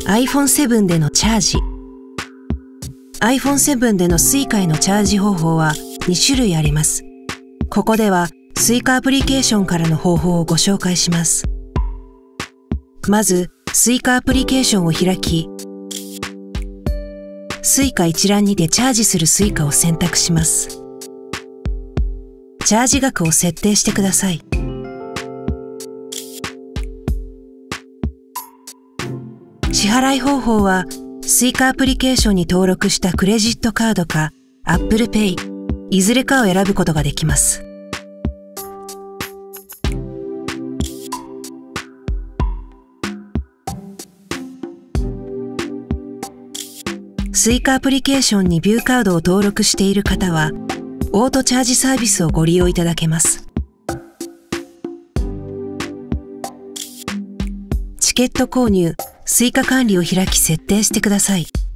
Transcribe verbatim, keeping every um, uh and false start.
アイフォンセブン でのチャージ。アイフォンセブン での Suica へのチャージ方法はに種類あります。ここでは Suica アプリケーションからの方法をご紹介します。まず、Suica アプリケーションを開き、Suica 一覧にてチャージする Suica を選択します。チャージ額を設定してください。支払い方法は、Suica アプリケーションに登録したクレジットカードか Apple Pay、いずれかを選ぶことができます。Suica アプリケーションにビューカードを登録している方は、オートチャージサービスをご利用いただけます。チケット購入、Suica管理を開き設定してください。